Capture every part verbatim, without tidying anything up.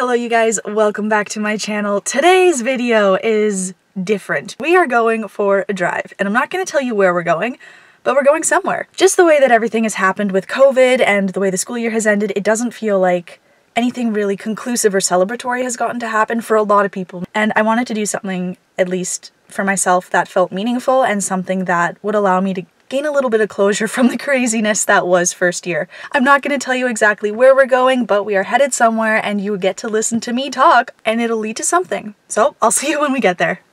Hello you guys, welcome back to my channel. Today's video is different. We are going for a drive, and I'm not going to tell you where we're going, but we're going somewhere. Just the way that everything has happened with COVID and the way the school year has ended, it doesn't feel like anything really conclusive or celebratory has gotten to happen for a lot of people. And I wanted to do something, at least for myself, that felt meaningful and something that would allow me to gain a little bit of closure from the craziness that was first year. I'm not going to tell you exactly where we're going, but we are headed somewhere and you get to listen to me talk and it'll lead to something. So I'll see you when we get there.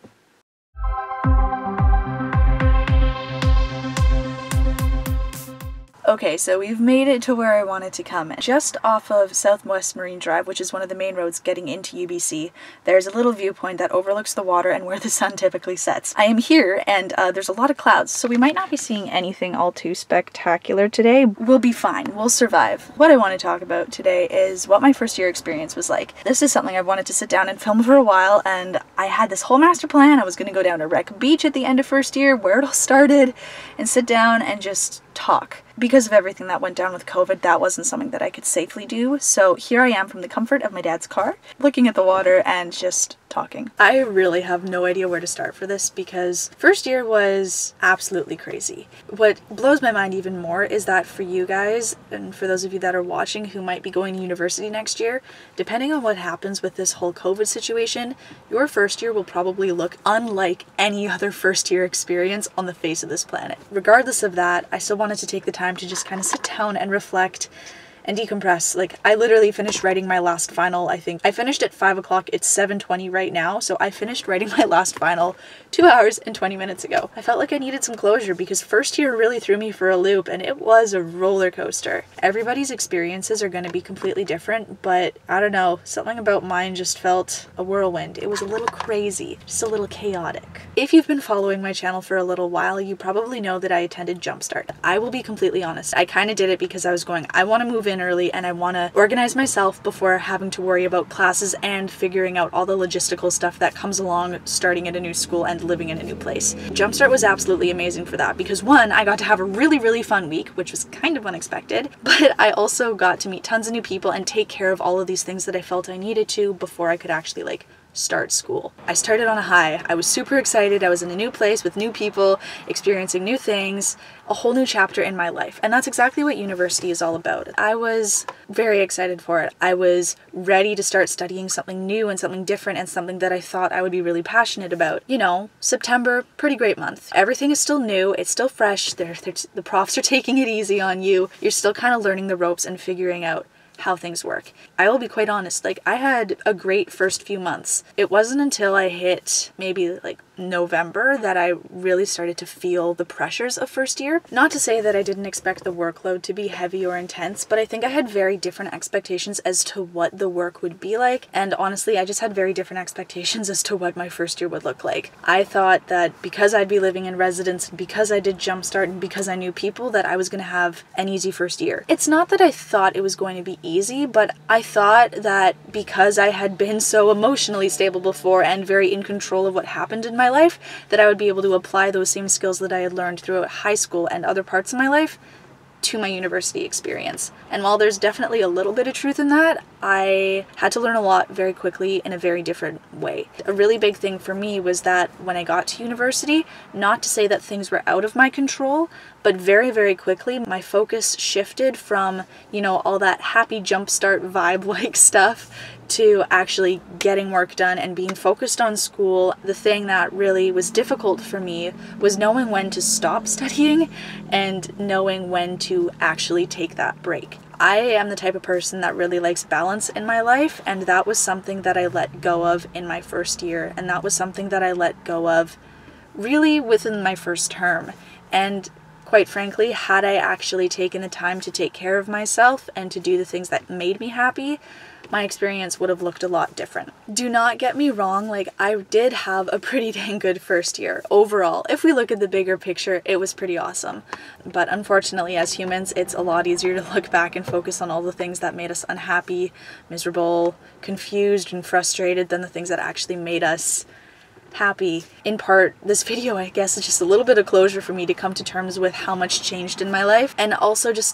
Okay, so we've made it to where I wanted to come. Just off of Southwest Marine Drive, which is one of the main roads getting into U B C, there's a little viewpoint that overlooks the water and where the sun typically sets. I am here, and uh, there's a lot of clouds, so we might not be seeing anything all too spectacular today. We'll be fine. We'll survive. What I want to talk about today is what my first year experience was like. This is something I've wanted to sit down and film for a while, and I had this whole master plan. I was going to go down to Wreck Beach at the end of first year, where it all started, and sit down and just talk. Because of everything that went down with COVID, that wasn't something that I could safely do. So here I am from the comfort of my dad's car, looking at the water and just talking. I really have no idea where to start for this because first year was absolutely crazy. What blows my mind even more is that for you guys, and for those of you that are watching who might be going to university next year, depending on what happens with this whole COVID situation, your first year will probably look unlike any other first year experience on the face of this planet. Regardless of that, I still wanted to take the time to just kind of sit down and reflect and decompress. Like, I literally finished writing my last final, I think. I finished at five o'clock, it's seven twenty right now, so I finished writing my last final two hours and twenty minutes ago. I felt like I needed some closure because first year really threw me for a loop and it was a roller coaster. Everybody's experiences are going to be completely different, but I don't know, something about mine just felt a whirlwind. It was a little crazy, just a little chaotic. If you've been following my channel for a little while, you probably know that I attended Jumpstart. I will be completely honest, I kind of did it because I was going, I want to move in early and I want to organize myself before having to worry about classes and figuring out all the logistical stuff that comes along starting at a new school and living in a new place. Jumpstart was absolutely amazing for that because one, I got to have a really really fun week, which was kind of unexpected, but I also got to meet tons of new people and take care of all of these things that I felt I needed to before I could actually like start school. I started on a high. I was super excited. I was in a new place with new people, experiencing new things, a whole new chapter in my life. And that's exactly what university is all about. I was very excited for it. I was ready to start studying something new and something different and something that I thought I would be really passionate about. You know, September, pretty great month. Everything is still new. It's still fresh. They're, they're, the profs are taking it easy on you. You're still kind of learning the ropes and figuring out how things work. I will be quite honest, like I had a great first few months. It wasn't until I hit maybe like November that I really started to feel the pressures of first year. Not to say that I didn't expect the workload to be heavy or intense, but I think I had very different expectations as to what the work would be like, and honestly I just had very different expectations as to what my first year would look like. I thought that because I'd be living in residence and because I did Jumpstart and because I knew people that I was going to have an easy first year. It's not that I thought it was going to be easy, but I thought that because I had been so emotionally stable before and very in control of what happened in my life, that I would be able to apply those same skills that I had learned throughout high school and other parts of my life to my university experience. And while there's definitely a little bit of truth in that, I had to learn a lot very quickly in a very different way. A really big thing for me was that when I got to university, not to say that things were out of my control, but very, very quickly my focus shifted from, you know, all that happy Jumpstart vibe-like stuff to actually getting work done and being focused on school. The thing that really was difficult for me was knowing when to stop studying and knowing when to actually take that break. I am the type of person that really likes balance in my life, and that was something that I let go of in my first year, and that was something that I let go of really within my first term. And quite frankly, had I actually taken the time to take care of myself and to do the things that made me happy, my experience would have looked a lot different. Do not get me wrong, like I did have a pretty dang good first year. Overall, if we look at the bigger picture, it was pretty awesome. But unfortunately, as humans, it's a lot easier to look back and focus on all the things that made us unhappy, miserable, confused, and frustrated than the things that actually made us happy. In part, this video, I guess, is just a little bit of closure for me to come to terms with how much changed in my life, and also just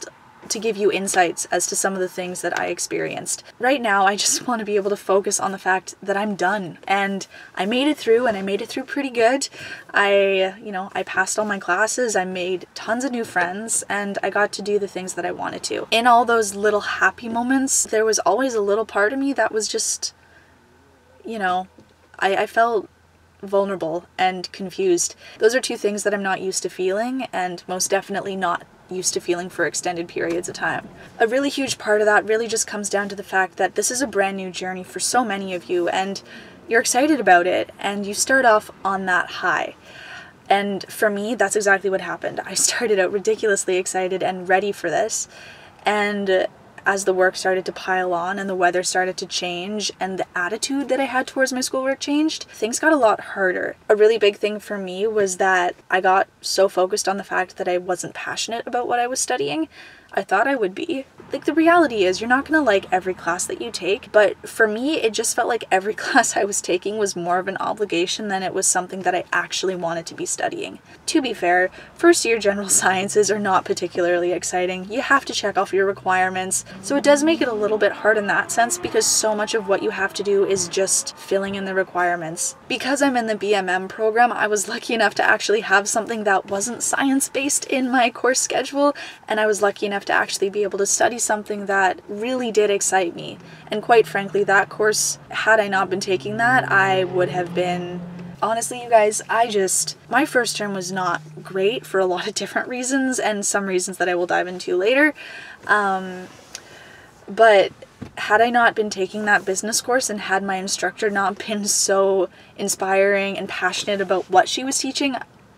to give you insights as to some of the things that I experienced. Right now, I just want to be able to focus on the fact that I'm done, and I made it through, and I made it through pretty good. I, you know, I passed all my classes, I made tons of new friends, and I got to do the things that I wanted to. In all those little happy moments, there was always a little part of me that was just, you know, I, I felt vulnerable and confused. Those are two things that I'm not used to feeling, and most definitely not used to feeling for extended periods of time. A really huge part of that really just comes down to the fact that this is a brand new journey for so many of you, and you're excited about it, and you start off on that high. And for me, that's exactly what happened. I started out ridiculously excited and ready for this, and as the work started to pile on and the weather started to change and the attitude that I had towards my schoolwork changed, things got a lot harder. A really big thing for me was that I got so focused on the fact that I wasn't passionate about what I was studying. I thought I would be. Like, the reality is, you're not gonna like every class that you take, but for me, it just felt like every class I was taking was more of an obligation than it was something that I actually wanted to be studying. To be fair, first year general sciences are not particularly exciting. You have to check off your requirements, so it does make it a little bit hard in that sense, because so much of what you have to do is just filling in the requirements. Because I'm in the B M M program, I was lucky enough to actually have something that wasn't science-based in my course schedule, and I was lucky enough to actually be able to study something that really did excite me. And quite frankly, that course, had I not been taking that, I would have been... Honestly, you guys, I just... My first term was not great for a lot of different reasons, and some reasons that I will dive into later. Um, but had I not been taking that business course, and had my instructor not been so inspiring and passionate about what she was teaching,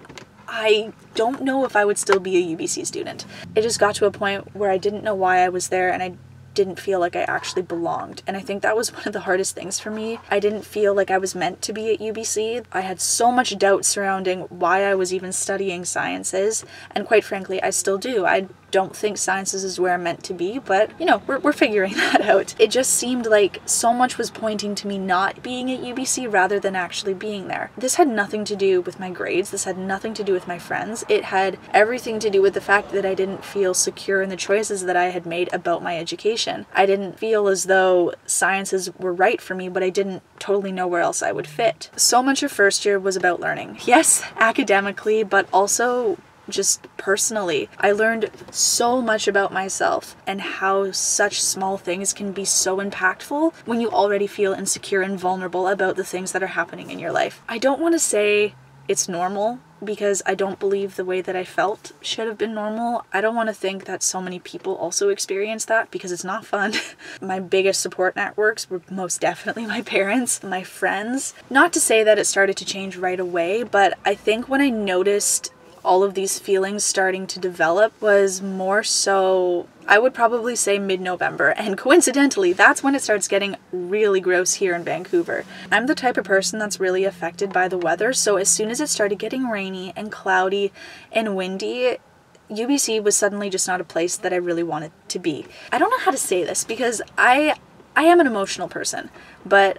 I don't know if I would still be a U B C student. It just got to a point where I didn't know why I was there, and I didn't feel like I actually belonged. And I think that was one of the hardest things for me. I didn't feel like I was meant to be at U B C. I had so much doubt surrounding why I was even studying sciences, and quite frankly, I still do. I don't think sciences is where I'm meant to be, but you know, we're, we're figuring that out. It just seemed like so much was pointing to me not being at U B C rather than actually being there. This had nothing to do with my grades. This had nothing to do with my friends. It had everything to do with the fact that I didn't feel secure in the choices that I had made about my education. I didn't feel as though sciences were right for me, but I didn't totally know where else I would fit. So much of first year was about learning. Yes, academically, but also just personally. I learned so much about myself and how such small things can be so impactful when you already feel insecure and vulnerable about the things that are happening in your life. I don't want to say it's normal, because I don't believe the way that I felt should have been normal. I don't want to think that so many people also experience that, because it's not fun. My biggest support networks were most definitely my parents, my friends. Not to say that it started to change right away, but I think when I noticed all of these feelings starting to develop was more so, I would probably say mid-November, and coincidentally, that's when it starts getting really gross here in Vancouver. I'm the type of person that's really affected by the weather, so as soon as it started getting rainy and cloudy and windy, U B C was suddenly just not a place that I really wanted to be. I don't know how to say this, because I, I am an emotional person, but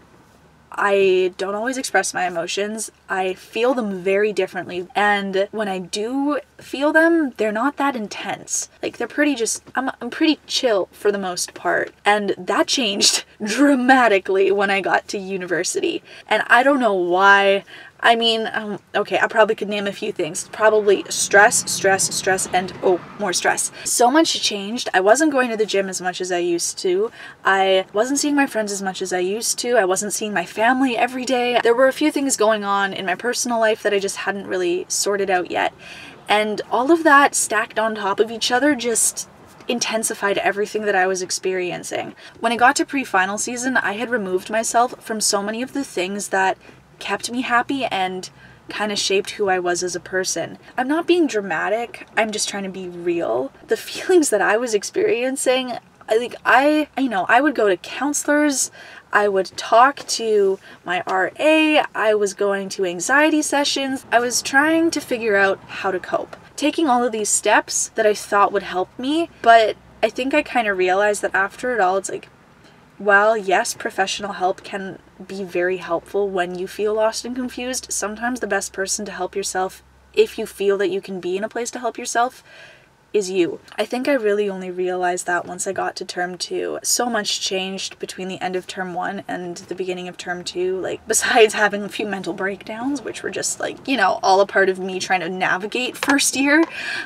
I don't always express my emotions. I feel them very differently, and when I do feel them, they're not that intense. Like, they're pretty just, I'm, I'm pretty chill for the most part, and that changed dramatically when I got to university, and I don't know why. I mean, um, okay, I probably could name a few things. Probably stress, stress, stress, and oh, more stress. So much changed. I wasn't going to the gym as much as I used to. I wasn't seeing my friends as much as I used to. I wasn't seeing my family every day. There were a few things going on in my personal life that I just hadn't really sorted out yet. And all of that stacked on top of each other just intensified everything that I was experiencing. When it got to pre-final season, I had removed myself from so many of the things that kept me happy and kind of shaped who I was as a person. I'm not being dramatic, I'm just trying to be real. The feelings that I was experiencing, I think I, you know, I would go to counselors, I would talk to my R A, I was going to anxiety sessions, I was trying to figure out how to cope. Taking all of these steps that I thought would help me, but I think I kind of realized that after it all, it's like, while yes, professional help can be very helpful when you feel lost and confused, sometimes the best person to help yourself, if you feel that you can be in a place to help yourself, is you. I think I really only realized that once I got to term two. So much changed between the end of term one and the beginning of term two, like besides having a few mental breakdowns, which were just like, you know, all a part of me trying to navigate first year.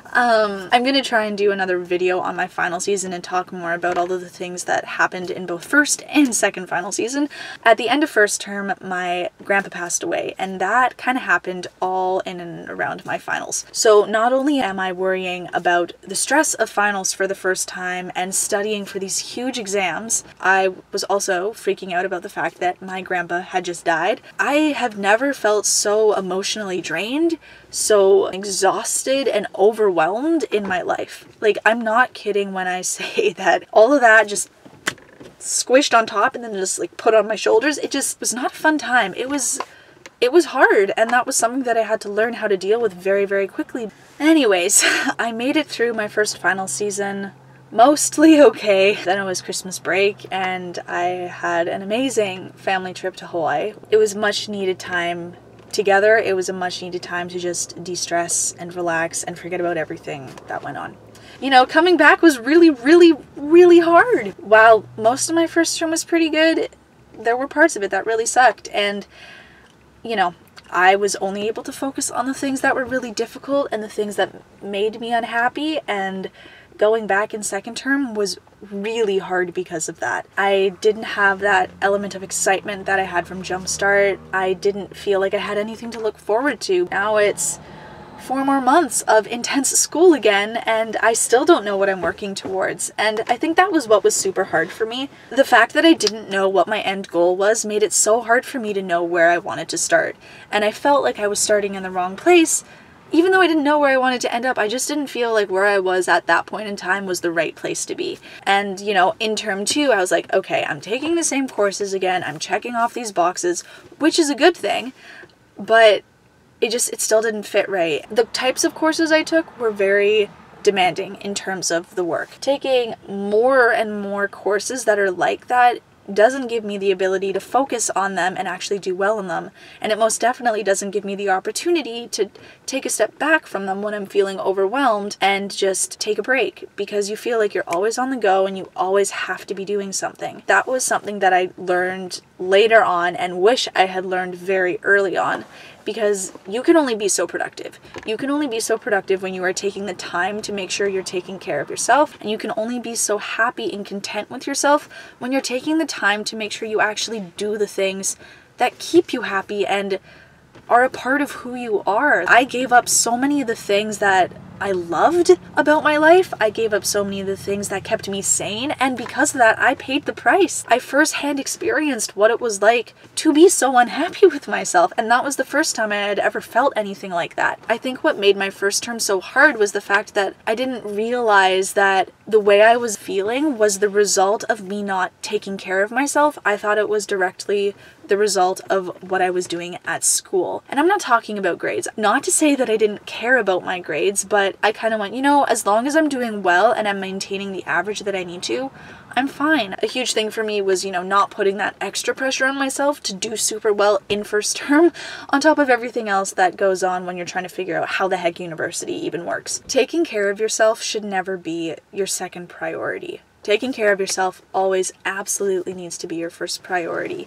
Um, I'm gonna try and do another video on my final season and talk more about all of the things that happened in both first and second final season. At the end of first term, my grandpa passed away, and that kind of happened all in and around my finals. So not only am I worrying about the stress of finals for the first time and studying for these huge exams, I was also freaking out about the fact that my grandpa had just died. I have never felt so emotionally drained, so exhausted and overwhelmed in my life. Like, I'm not kidding when I say that all of that just squished on top and then just like put on my shoulders. It just was not a fun time. It was It was hard, and that was something that I had to learn how to deal with very, very quickly. Anyways, I made it through my first final season mostly okay. Then it was Christmas break, and I had an amazing family trip to Hawaii. It was much needed time together. It was a much needed time to just de-stress and relax and forget about everything that went on. You know, coming back was really, really, really hard. While most of my first term was pretty good, there were parts of it that really sucked, and you know, I was only able to focus on the things that were really difficult and the things that made me unhappy, and going back in second term was really hard because of that. I didn't have that element of excitement that I had from Jumpstart. I didn't feel like I had anything to look forward to. Now it's four more months of intense school again, and I still don't know what I'm working towards. And I think that was what was super hard for me. The fact that I didn't know what my end goal was made it so hard for me to know where I wanted to start. And I felt like I was starting in the wrong place. Even though I didn't know where I wanted to end up, I just didn't feel like where I was at that point in time was the right place to be. And, you know, in term two, I was like, okay, I'm taking the same courses again. I'm checking off these boxes, which is a good thing, but it just, it still didn't fit right. The types of courses I took were very demanding in terms of the work. Taking more and more courses that are like that doesn't give me the ability to focus on them and actually do well in them. And it most definitely doesn't give me the opportunity to take a step back from them when I'm feeling overwhelmed and just take a break, because you feel like you're always on the go and you always have to be doing something. That was something that I learned later on and wish I had learned very early on, because you can only be so productive. You can only be so productive when you are taking the time to make sure you're taking care of yourself, and you can only be so happy and content with yourself when you're taking the time to make sure you actually do the things that keep you happy and are a part of who you are. I gave up so many of the things that I loved about my life. I gave up so many of the things that kept me sane, and because of that, I paid the price. I firsthand experienced what it was like to be so unhappy with myself, and that was the first time I had ever felt anything like that. I think what made my first term so hard was the fact that I didn't realize that the way I was feeling was the result of me not taking care of myself. I thought it was directly the result of what I was doing at school. And I'm not talking about grades. Not to say that I didn't care about my grades, but I kind of went, you know, as long as I'm doing well and I'm maintaining the average that I need to, I'm fine. A huge thing for me was, you know, not putting that extra pressure on myself to do super well in first term, on top of everything else that goes on when you're trying to figure out how the heck university even works. Taking care of yourself should never be your second priority. Taking care of yourself always absolutely needs to be your first priority.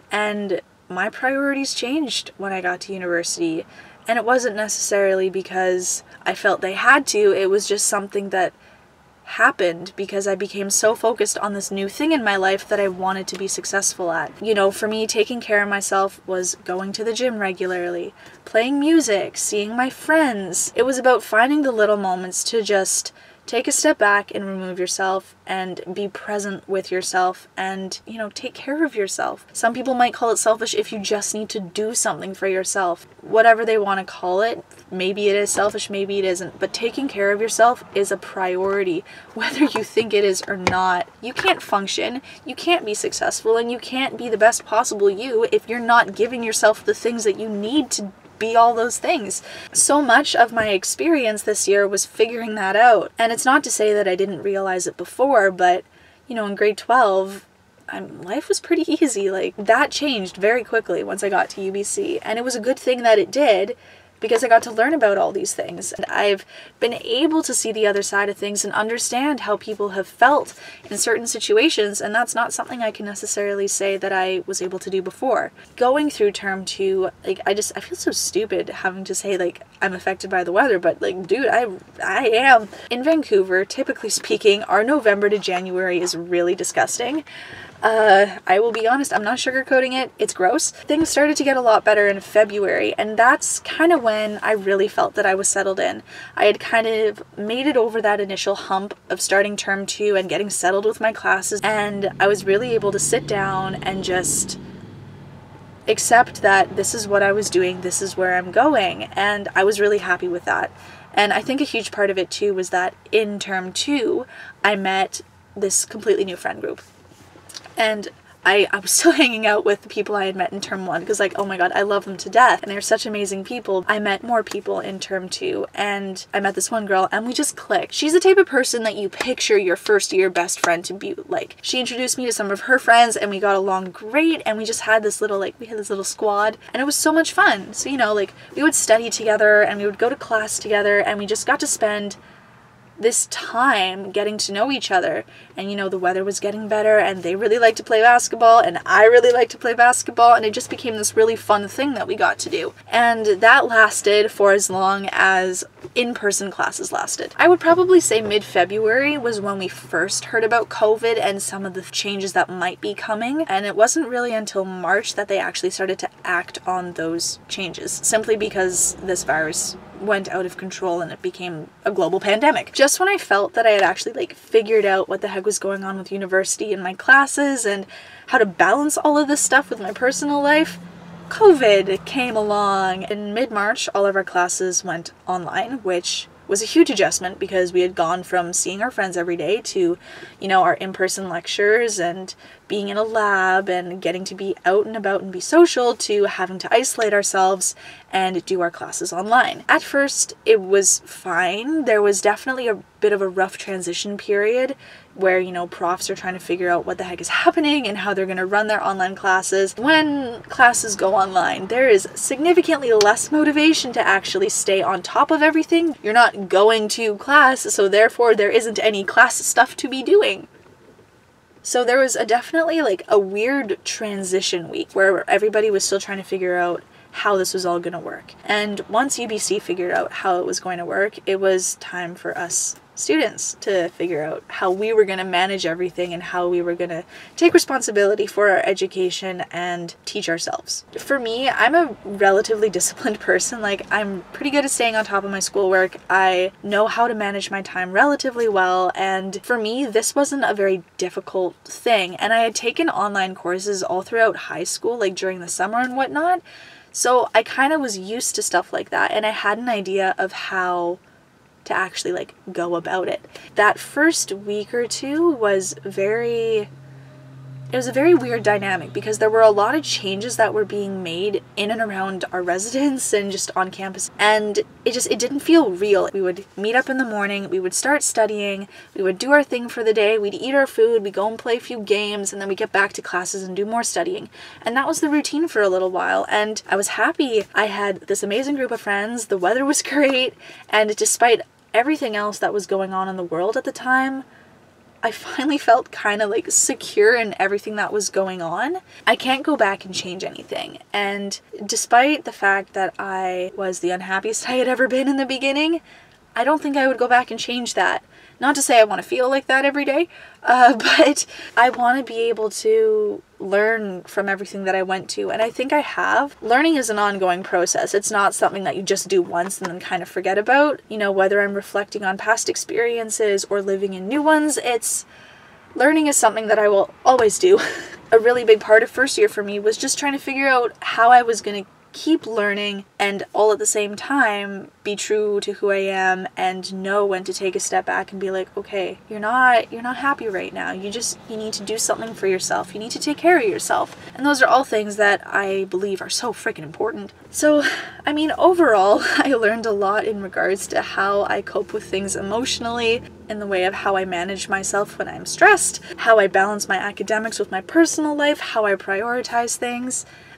And my priorities changed when I got to university, and it wasn't necessarily because I felt they had to. It was just something that happened because I became so focused on this new thing in my life that I wanted to be successful at. You know, for me, taking care of myself was going to the gym regularly, playing music, seeing my friends. It was about finding the little moments to just take a step back and remove yourself and be present with yourself and, you know, take care of yourself. Some people might call it selfish if you just need to do something for yourself. Whatever they want to call it, maybe it is selfish, maybe it isn't, but taking care of yourself is a priority, whether you think it is or not. You can't function, you can't be successful, and you can't be the best possible you if you're not giving yourself the things that you need to be all those things. So much of my experience this year was figuring that out. And it's not to say that I didn't realize it before, but, you know, in grade twelve, I'm, life was pretty easy. Like, that changed very quickly once I got to U B C. And it was a good thing that it did, because I got to learn about all these things. And I've been able to see the other side of things and understand how people have felt in certain situations, and that's not something I can necessarily say that I was able to do before. Going through term two, like, I just, I feel so stupid having to say, like, I'm affected by the weather, but, like, dude, I, I am. In Vancouver, typically speaking, our November to January is really disgusting. Uh, I will be honest, I'm not sugarcoating it, it's gross. Things started to get a lot better in February, and that's kind of when I really felt that I was settled in. I had kind of made it over that initial hump of starting term two and getting settled with my classes, and I was really able to sit down and just accept that this is what I was doing, this is where I'm going, and I was really happy with that. And I think a huge part of it too was that in term two, I met this completely new friend group. And I, I was still hanging out with the people I had met in term one because, like, oh my god, I love them to death and they're such amazing people. I met more people in term two, and I met this one girl and we just clicked. She's the type of person that you picture your first year best friend to be like. She introduced me to some of her friends and we got along great, and we just had this little, like, we had this little squad, and it was so much fun. So, you know, like, we would study together and we would go to class together, and we just got to spend this time getting to know each other. And, you know, the weather was getting better and they really liked to play basketball and I really liked to play basketball, and it just became this really fun thing that we got to do. And that lasted for as long as in-person classes lasted. I would probably say mid-February was when we first heard about COVID and some of the changes that might be coming, and it wasn't really until March that they actually started to act on those changes, simply because this virus went out of control and it became a global pandemic. Just when I felt that I had actually, like, figured out what the heck was going on with university and my classes and how to balance all of this stuff with my personal life, COVID came along. In mid-March, all of our classes went online, which was a huge adjustment because we had gone from seeing our friends every day to, you know, our in-person lectures and being in a lab and getting to be out and about and be social, to having to isolate ourselves and do our classes online. At first, it was fine. There was definitely a bit of a rough transition period where, you know, profs are trying to figure out what the heck is happening and how they're going to run their online classes. When classes go online, there is significantly less motivation to actually stay on top of everything. You're not going to class, so therefore there isn't any class stuff to be doing. So there was a definitely, like, a weird transition week where everybody was still trying to figure out how this was all going to work. And once U B C figured out how it was going to work, it was time for us students to figure out how we were going to manage everything and how we were going to take responsibility for our education and teach ourselves. For me, I'm a relatively disciplined person. Like, I'm pretty good at staying on top of my schoolwork. I know how to manage my time relatively well, and for me, this wasn't a very difficult thing. And I had taken online courses all throughout high school, like during the summer and whatnot, so I kind of was used to stuff like that, and I had an idea of how to actually, like, go about it. That first week or two was very, it was a very weird dynamic because there were a lot of changes that were being made in and around our residence and just on campus, and it just, it didn't feel real. We would meet up in the morning, we would start studying, we would do our thing for the day, we'd eat our food, we'd go and play a few games, and then we'd get back to classes and do more studying. And that was the routine for a little while, and I was happy. I had this amazing group of friends, the weather was great, and despite everything else that was going on in the world at the time, I finally felt kind of, like, secure in everything that was going on. I can't go back and change anything. And despite the fact that I was the unhappiest I had ever been in the beginning, I don't think I would go back and change that. Not to say I want to feel like that every day, uh, but I want to be able to learn from everything that I went to, and I think I have. Learning is an ongoing process. It's not something that you just do once and then kind of forget about. You know, whether I'm reflecting on past experiences or living in new ones, it's learning is something that I will always do. A really big part of first year for me was just trying to figure out how I was going to keep learning and all at the same time be true to who I am and know when to take a step back and be like, okay, you're not you're not happy right now. You just you need to do something for yourself. You need to take care of yourself. And those are all things that I believe are so freaking important. So, I mean, overall, I learned a lot in regards to how I cope with things emotionally, in the way of how I manage myself when I'm stressed, how I balance my academics with my personal life, how I prioritize things.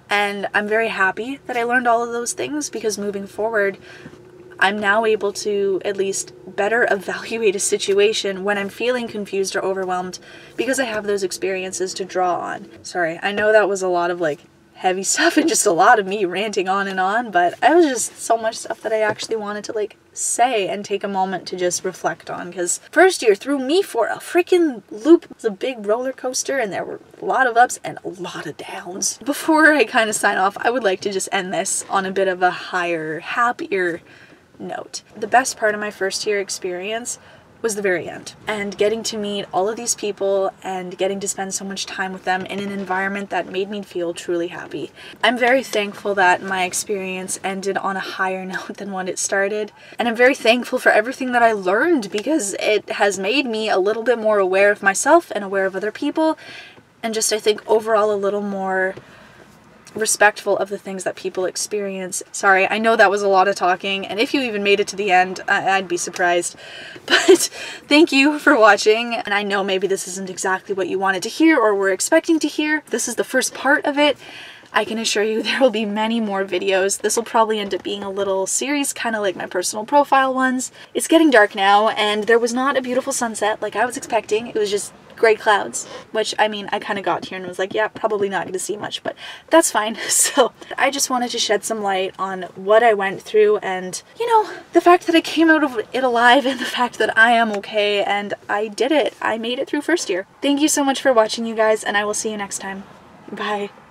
And I'm very happy that I learned all of those things, because moving forward, I'm now able to at least better evaluate a situation when I'm feeling confused or overwhelmed, because I have those experiences to draw on. Sorry, I know that was a lot of like heavy stuff and just a lot of me ranting on and on, but it was just so much stuff that I actually wanted to like say and take a moment to just reflect on, because first year threw me for a freaking loop. It was a big roller coaster and there were a lot of ups and a lot of downs. Before I kind of sign off, I would like to just end this on a bit of a higher, happier note. The best part of my first year experience was the very end, and getting to meet all of these people and getting to spend so much time with them in an environment that made me feel truly happy. I'm very thankful that my experience ended on a higher note than when it started, and I'm very thankful for everything that I learned, because it has made me a little bit more aware of myself and aware of other people, and just I think overall a little more respectful of the things that people experience. Sorry, I know that was a lot of talking, and if you even made it to the end, I I'd be surprised. But thank you for watching, and I know maybe this isn't exactly what you wanted to hear or were expecting to hear. This is the first part of it. I can assure you there will be many more videos. This will probably end up being a little series, kind of like my personal profile ones. It's getting dark now, and there was not a beautiful sunset like I was expecting. It was just gray clouds, which, I mean, I kind of got here and was like, yeah, probably not going to see much, but that's fine. So I just wanted to shed some light on what I went through, and, you know, the fact that I came out of it alive, and the fact that I am okay, and I did it. I made it through first year. Thank you so much for watching, you guys, and I will see you next time. Bye.